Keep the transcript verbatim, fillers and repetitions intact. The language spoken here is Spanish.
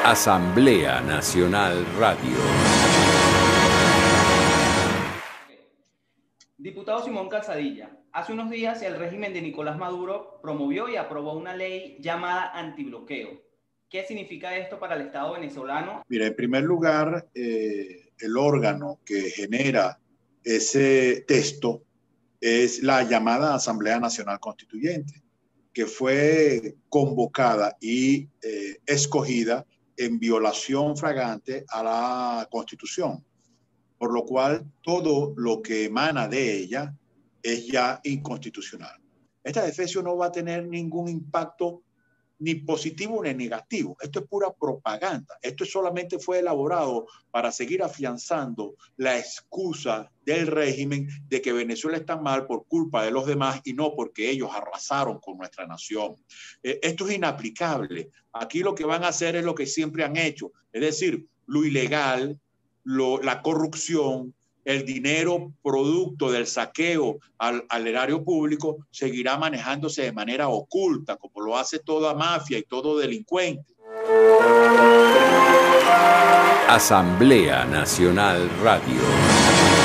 Asamblea Nacional Radio. Diputado Simón Calzadilla, hace unos días el régimen de Nicolás Maduro promovió y aprobó una ley llamada antibloqueo. ¿Qué significa esto para el Estado venezolano? Mira, en primer lugar, eh, el órgano que genera ese texto es la llamada Asamblea Nacional Constituyente, que fue convocada y eh, escogida en violación flagrante a la Constitución, por lo cual todo lo que emana de ella es ya inconstitucional. Esta defensa no va a tener ningún impacto ni positivo ni negativo. Esto es pura propaganda. Esto solamente fue elaborado para seguir afianzando la excusa del régimen de que Venezuela está mal por culpa de los demás y no porque ellos arrasaron con nuestra nación. Eh, esto es inaplicable. Aquí lo que van a hacer es lo que siempre han hecho, es decir, lo ilegal, lo, la corrupción, el dinero producto del saqueo al, al erario público seguirá manejándose de manera oculta, como lo hace toda mafia y todo delincuente. Asamblea Nacional Radio.